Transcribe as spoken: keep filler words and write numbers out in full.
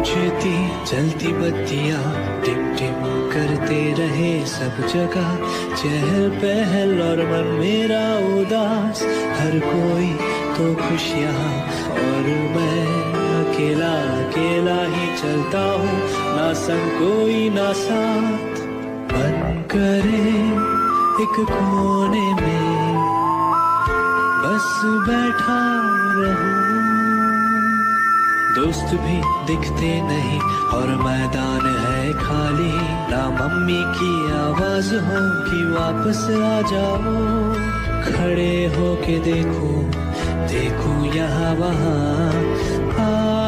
बुझती जलती बत्तियां टिम टिम करते रहे सब जगह, चहल पहल और मन मेरा उदास, हर कोई तो खुश यहाँ और मैं अकेला अकेला ही चलता हूँ, ना संग कोई ना साथ। मन करे एक कोने में बस बैठा रहूं, दोस्त भी दिखते नहीं और मैदान है खाली, ना मम्मी की आवाज हो कि वापस आ जाओ। खड़े होके देखूं देखूं यहाँ वहाँ,